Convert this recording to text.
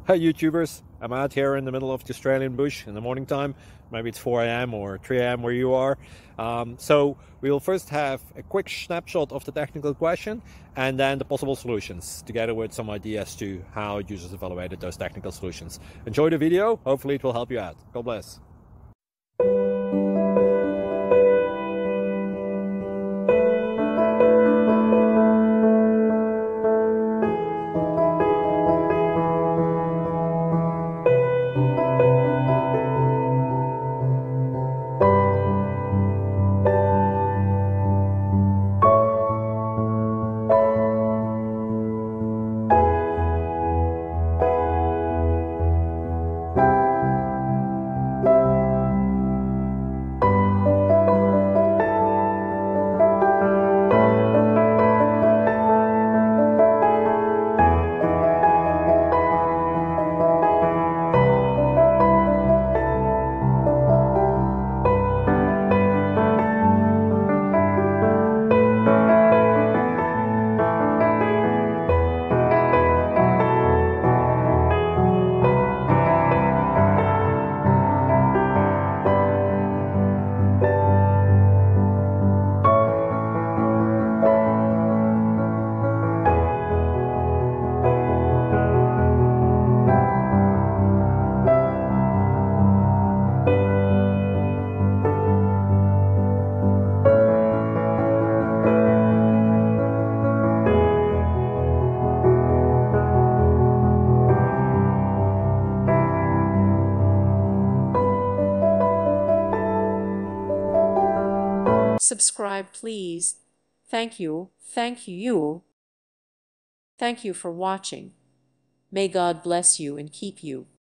Hi YouTubers, I'm out here in the middle of the Australian bush in the morning time. Maybe it's 4 a.m. or 3 a.m. where you are. So we'll first have a quick snapshot of the technical question and then the possible solutions, together with some ideas to how users evaluated those technical solutions. Enjoy the video, hopefully it will help you out. God bless. Subscribe, please. Thank you. Thank you. Thank you for watching. May God bless you and keep you.